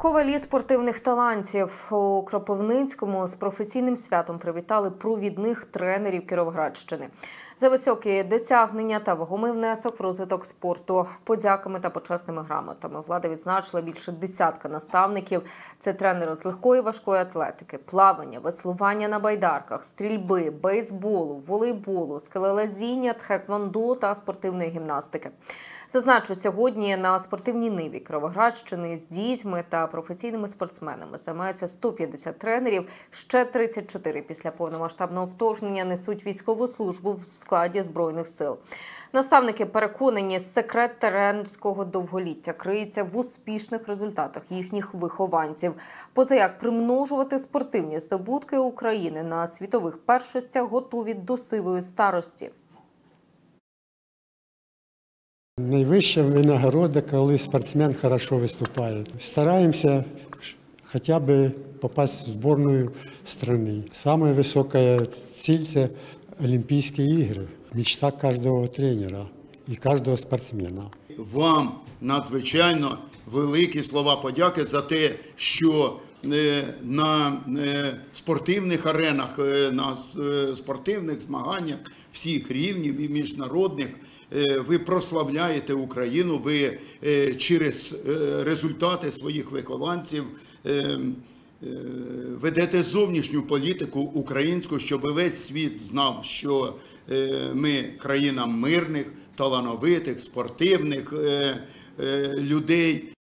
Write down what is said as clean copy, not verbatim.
Ковалі спортивних талантів у Кропивницькому з професійним святом привітали провідних тренерів Кіровоградщини. За високі досягнення та вагомий внесок в розвиток спорту подяками та почесними грамотами влада відзначила більше десятка наставників. Це тренери з легкої і важкої атлетики, плавання, веслування на байдарках, стрільби, бейсболу, волейболу, скелелазіння, тхеквондо та спортивної гімнастики. Зазначу, сьогодні на спортивній ниві Кіровоградщини з дітьми та професійними спортсменами займаються 150 тренерів, ще 34 після повномасштабного вторгнення несуть військову службу в складі Збройних сил. Наставники переконані, секрет тренерського довголіття криється в успішних результатах їхніх вихованців. Позаяк примножувати спортивні здобутки України на світових першостях готові до сивої старості. Найвища винагорода, коли спортсмен хорошо виступає. Стараємося хоча б попасть в збірну країни. Самая висока ціль – це Олімпійські ігри. Мечта кожного тренера і кожного спортсмена. Вам надзвичайно великі слова подяки за те, що на спортивних аренах, на спортивних змаганнях всіх рівнів і міжнародних ви прославляєте Україну, ви через результати своїх вихованців ведете зовнішню політику українську, щоб весь світ знав, що ми країна мирних, талановитих, спортивних людей.